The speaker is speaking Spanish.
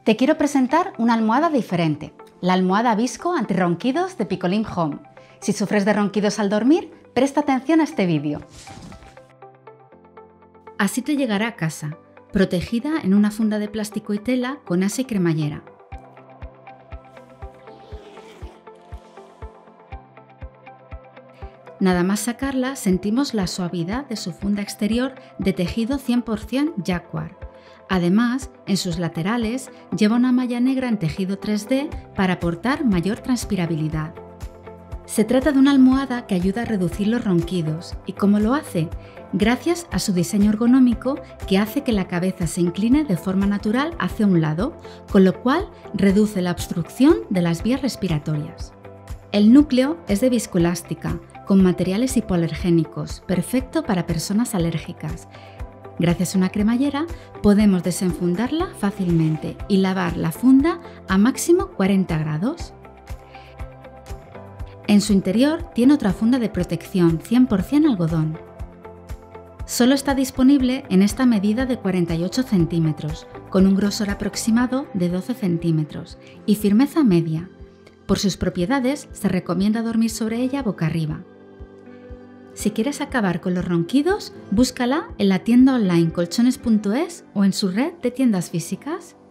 Te quiero presentar una almohada diferente, la almohada Visco antirronquidos de Picolim Home. Si sufres de ronquidos al dormir, presta atención a este vídeo. Así te llegará a casa, protegida en una funda de plástico y tela con asa y cremallera. Nada más sacarla, sentimos la suavidad de su funda exterior de tejido 100% Jacquard. Además, en sus laterales lleva una malla negra en tejido 3D para aportar mayor transpirabilidad. Se trata de una almohada que ayuda a reducir los ronquidos. ¿Y cómo lo hace? Gracias a su diseño ergonómico que hace que la cabeza se incline de forma natural hacia un lado, con lo cual reduce la obstrucción de las vías respiratorias. El núcleo es de viscoelástica, con materiales hipoalergénicos, perfecto para personas alérgicas. Gracias a una cremallera podemos desenfundarla fácilmente y lavar la funda a máximo 40 grados. En su interior tiene otra funda de protección 100% algodón. Solo está disponible en esta medida de 48 centímetros, con un grosor aproximado de 12 centímetros y firmeza media. Por sus propiedades se recomienda dormir sobre ella boca arriba. Si quieres acabar con los ronquidos, búscala en la tienda online colchones.es o en su red de tiendas físicas.